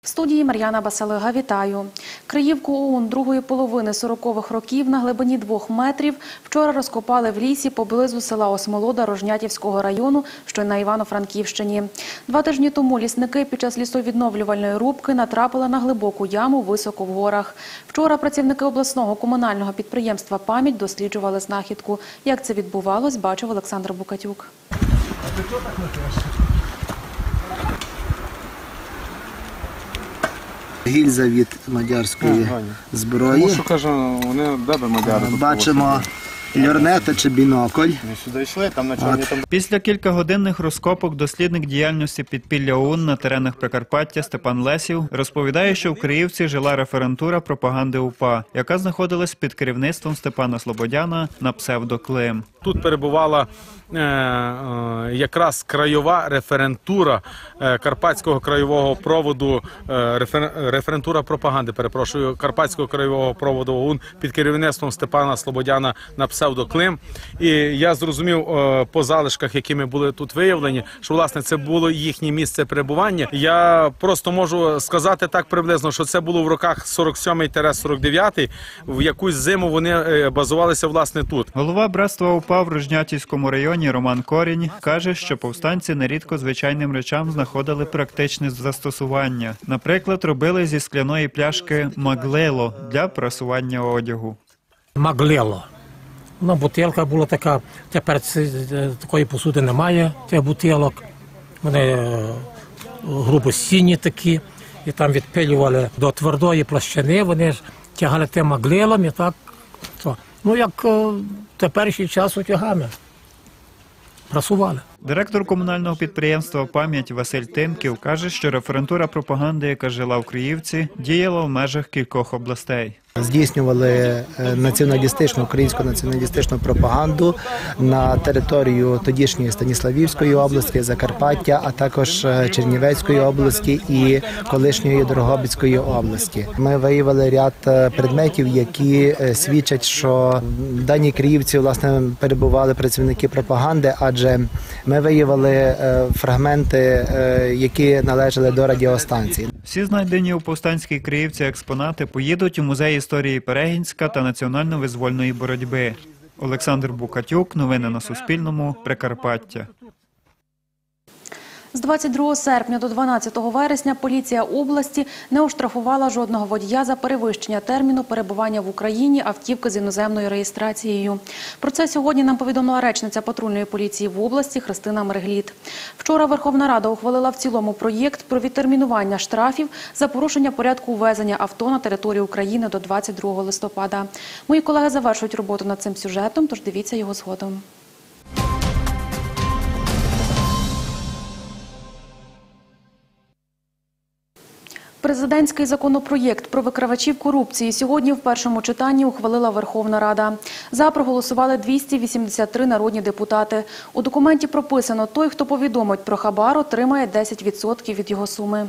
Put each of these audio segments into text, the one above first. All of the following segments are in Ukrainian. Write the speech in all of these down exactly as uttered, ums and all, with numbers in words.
В студії Мар'яна Басалига. Вітаю. Криївку ОУН другої половини сорокових років на глибині двох метрів вчора розкопали в лісі поблизу села Осмолода Рожнятівського району, що на Івано-Франківщині. Два тижні тому лісники під час лісовідновлювальної рубки натрапили на глибоку яму високо в горах. Вчора працівники обласного комунального підприємства «Пам'ять» досліджували знахідку. Як це відбувалось, бачив Олександр Букатюк. Гільза від мадярської зброї. Тому що, каже, вони дебе мадяри. Бачимо льорнета чи бінокль. Ми сюди йшли, там на чорні там... Після кількагодинних розкопок дослідник діяльності підпілля ОУН на теренах Прикарпаття Степан Лесів розповідає, що в Криївці жила референтура пропаганди УПА, яка знаходилась під керівництвом Степана Слободяна на псевдо Клим. Тут перебувала е, е, якраз краєва референтура е, Карпатського краєвого проводу, е, рефер, референтура пропаганди, перепрошую, Карпатського краєвого проводу ОУН під керівництвом Степана Слободяна на псевдо Клим. І я зрозумів е, по залишках, якими були тут виявлені, що, власне, це було їхнє місце перебування. Я просто можу сказати так приблизно, що це було в роках сорок сьомий - сорок дев'ятий, в якусь зиму вони е, базувалися, власне, тут. Голова братства УПА в Рожнятівському районі Роман Корінь каже, що повстанці нерідко звичайним речам знаходили практичне застосування. Наприклад, робили зі скляної пляшки маглело для прасування одягу. Маглело. Вона бутилка була така, тепер такої посуди немає, тих бутилок. Вони грубо сіні такі, і там відпилювали до твердої площини, вони ж тягали тим маглелом і так. То. Ну, як в теперішній час утягами. Прасували. Директор комунального підприємства «Пам'ять» Василь Тимків каже, що референтура пропаганди, яка жила в Криївці, діяла в межах кількох областей. Здійснювали націоналістичну, українську націоналістичну пропаганду на територію тодішньої Станіславівської області, Закарпаття, а також Чернівецької області і колишньої Дрогобицької області. Ми виявили ряд предметів, які свідчать, що в даній Криївці, власне, перебували працівники пропаганди, адже ми виявили фрагменти, які належали до радіостанції. Всі знайдені у повстанській Криївці експонати поїдуть у музей історії Перегінська та національно-визвольної боротьби. Олександр Букатюк. Новини на Суспільному. Прикарпаття. З двадцять другого серпня до дванадцятого вересня поліція області не оштрафувала жодного водія за перевищення терміну перебування в Україні автівки з іноземною реєстрацією. Про це сьогодні нам повідомила речниця патрульної поліції в області Христина Мергліт. Вчора Верховна Рада ухвалила в цілому проєкт про відтермінування штрафів за порушення порядку ввезення авто на територію України до двадцять другого листопада. Мої колеги завершують роботу над цим сюжетом, тож дивіться його згодом. Президентський законопроєкт про викривачів корупції сьогодні в першому читанні ухвалила Верховна Рада. За проголосували двісті вісімдесят три народні депутати. У документі прописано, той, хто повідомить про хабар, отримає десять відсотків від його суми.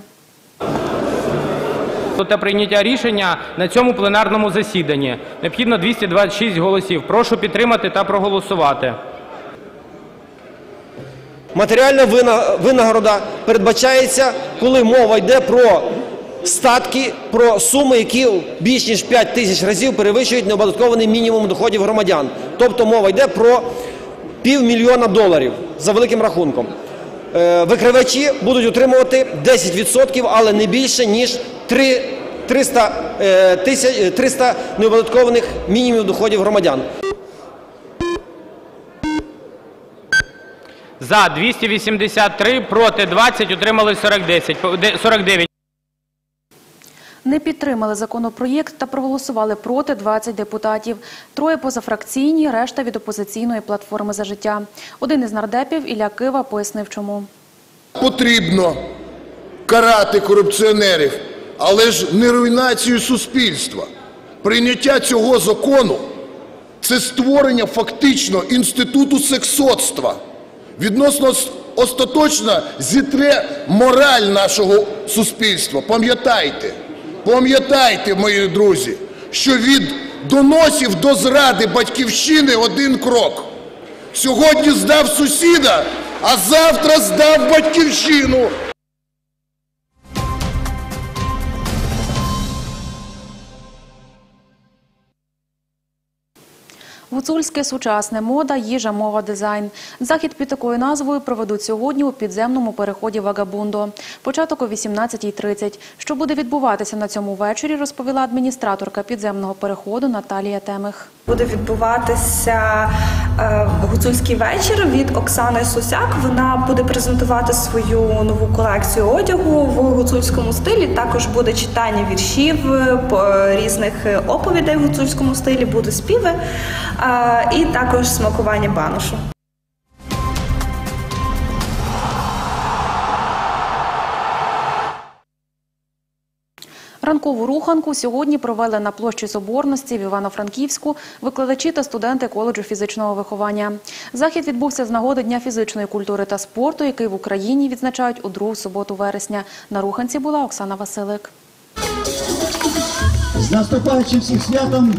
Та прийняття рішення на цьому пленарному засіданні. Необхідно двісті двадцять шість голосів. Прошу підтримати та проголосувати. Матеріальна винагорода передбачається, коли мова йде про статки, про суми, які більш ніж п'ять тисяч разів перевищують неоподаткований мінімум доходів громадян. Тобто мова йде про півмільйона доларів за великим рахунком. Викривачі будуть отримувати десять відсотків, але не більше, ніж триста неоподаткованих мінімумів доходів громадян. За двісті вісімдесят три, проти двадцять, утримались сорок дев'ять. Не підтримали законопроєкт та проголосували проти двадцять депутатів. Троє позафракційні, решта від опозиційної платформи «За життя». Один із нардепів, Ілля Кива, пояснив чому. Потрібно карати корупціонерів, але ж не руйнацію суспільства. Прийняття цього закону – це створення фактично інституту сексотства. Відносно остаточно зітре мораль нашого суспільства. Пам'ятайте, пам'ятайте, мої друзі, що від доносів до зради батьківщини один крок. Сьогодні здав сусіда, а завтра здав батьківщину. Гуцульське сучасне мода, їжа, мова, дизайн. Захід під такою назвою проведуть сьогодні у підземному переході Вагабундо. Початок о вісімнадцятій тридцять. Що буде відбуватися на цьому вечорі, розповіла адміністраторка підземного переходу Наталія Темих. Буде відбуватися е, гуцульський вечір від Оксани Сусяк. Вона буде презентувати свою нову колекцію одягу в гуцульському стилі. Також буде читання віршів, по різних оповідей в гуцульському стилі, буде співи е, і також смакування баношу. Ранкову руханку сьогодні провели на площі Соборності в Івано-Франківську викладачі та студенти коледжу фізичного виховання. Захід відбувся з нагоди Дня фізичної культури та спорту, який в Україні відзначають у другу суботу вересня. На руханці була Оксана Василик. З наступаючим всіх святом!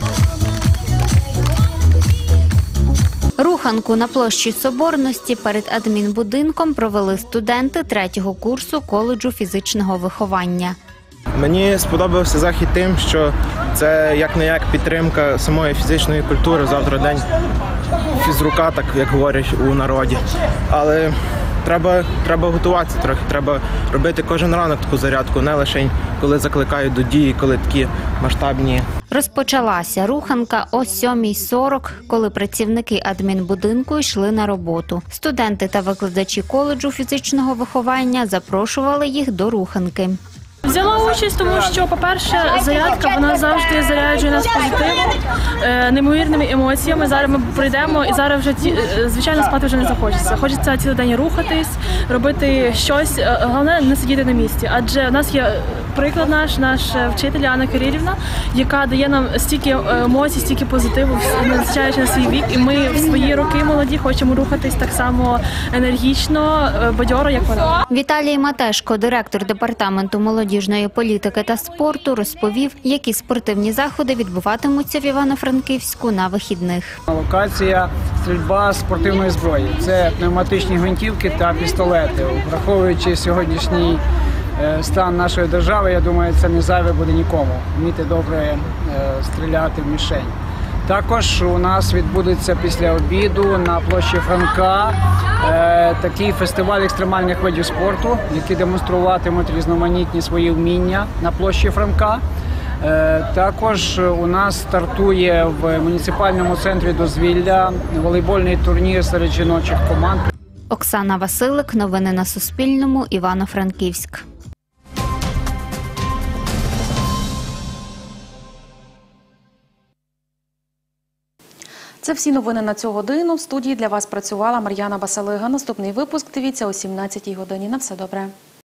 Руханку на площі Соборності перед адмінбудинком провели студенти третього курсу коледжу фізичного виховання. Мені сподобався захід тим, що це як-не-як підтримка самої фізичної культури. Завтра день фізрука, так як говорять у народі. Але треба, треба готуватися трохи, треба робити кожен ранок таку зарядку, не лише коли закликають до дії, коли такі масштабні. Розпочалася руханка о сьомій сорок, коли працівники адмінбудинку йшли на роботу. Студенти та викладачі коледжу фізичного виховання запрошували їх до руханки. Взяла участь, тому що, по-перше, зарядка, вона завжди заряджує нас позитивом, неймовірними емоціями. Зараз ми прийдемо і зараз вже, звичайно, спати вже не захочеться. Хочеться цілий день рухатись, робити щось, головне не сидіти на місці. Адже в нас є приклад наш, наш вчитель Анна Кирилівна, яка дає нам стільки емоцій, стільки позитиву, незважаючи на свій вік. І ми в свої роки молоді хочемо рухатись так само енергічно, бадьоро, як вона. Віталій Матешко, директор департаменту молодіжної політики та спорту, розповів, які спортивні заходи відбуватимуться в Івано-Франківську на вихідних. Локація – стрільба з спортивної зброї. Це пневматичні гвинтівки та пістолети. Враховуючи сьогоднішній стан нашої держави, я думаю, це не зайве буде нікому вміти добре стріляти в мішень. Також у нас відбудеться після обіду на площі Франка е, такий фестиваль екстремальних видів спорту, які демонструватимуть різноманітні свої вміння на площі Франка. Е, також у нас стартує в муніципальному центрі дозвілля волейбольний турнір серед жіночих команд. Оксана Василик, новини на Суспільному, Івано-Франківськ. Це всі новини на цю годину. В студії для вас працювала Мар'яна Басалига. Наступний випуск дивіться о сімнадцятій годині. На все добре.